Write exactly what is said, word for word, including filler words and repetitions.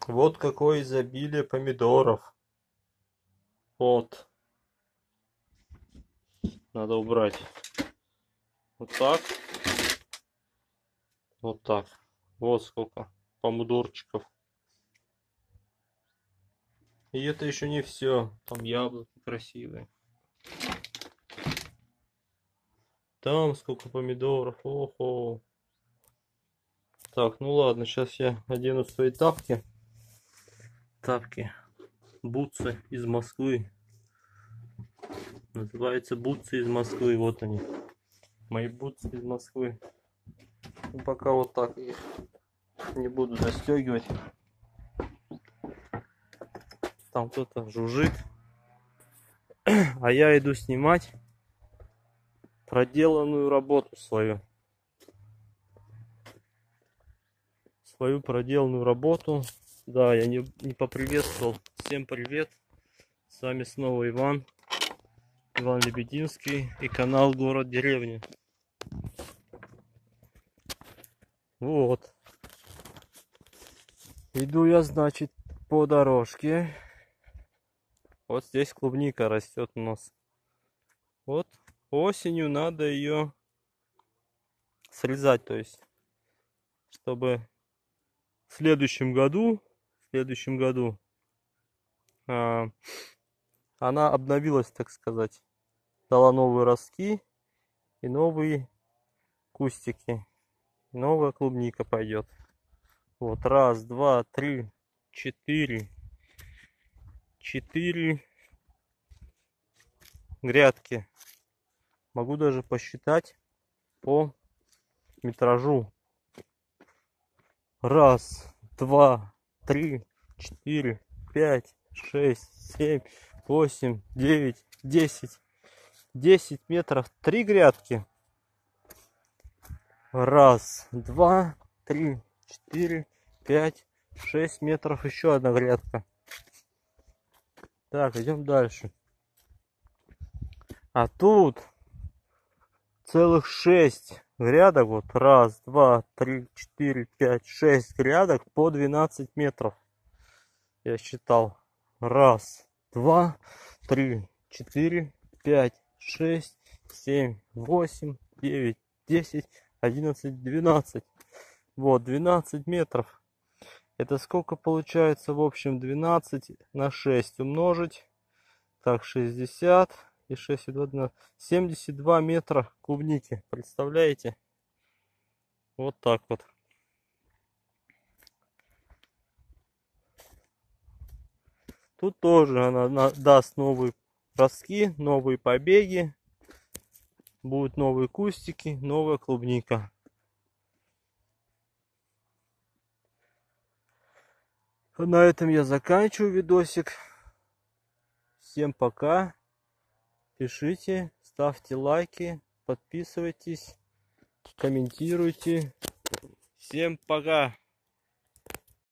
Вот какое изобилие помидоров. Вот. Надо убрать. Вот так. Вот так. Вот сколько помидорчиков. И это еще не все. Там яблоки красивые. Там сколько помидоров. Охо. Так, ну ладно, сейчас я одену свои тапки. Тапки. Бутсы из Москвы. Называется бутсы из Москвы. Вот они. Мои бутсы из Москвы. Ну, пока вот так их не буду застегивать. Там кто-то жужжит. А я иду снимать проделанную работу свою. Свою проделанную работу. Да, я не, не поприветствовал. Всем привет. С вами снова Иван. Иван Лебединский и канал Город Деревня. Вот. Иду я, значит, по дорожке. Вот здесь клубника растет у нас. Вот осенью надо ее срезать, то есть, чтобы в следующем году, в следующем году а, она обновилась, так сказать, дала новые ростки и новые кустики, новая клубника пойдет. Вот раз, два, три, четыре, четыре грядки. Могу даже посчитать по метражу. Раз, два, три, четыре, пять, шесть, семь, восемь, девять, десять. Десять метров, три грядки. Раз, два, три, четыре, пять, шесть метров, еще одна грядка. Так, идем дальше. А тут целых шесть грядок. Вот раз, два, три, четыре, пять, шесть грядок по двенадцать метров. Я считал. Раз, два, три, четыре, пять, шесть, семь, восемь, девять, десять, одиннадцать, двенадцать. Вот, двенадцать метров. Это сколько получается? В общем, двенадцать на шесть умножить. Так, шестьдесят и шесть, и два, двенадцать. семьдесят два метра клубники. Представляете? Вот так вот. Тут тоже она даст новые ростки, новые побеги. Будут новые кустики, новая клубника. На этом я заканчиваю видосик. Всем пока. Пишите, ставьте лайки, подписывайтесь, комментируйте. Всем пока.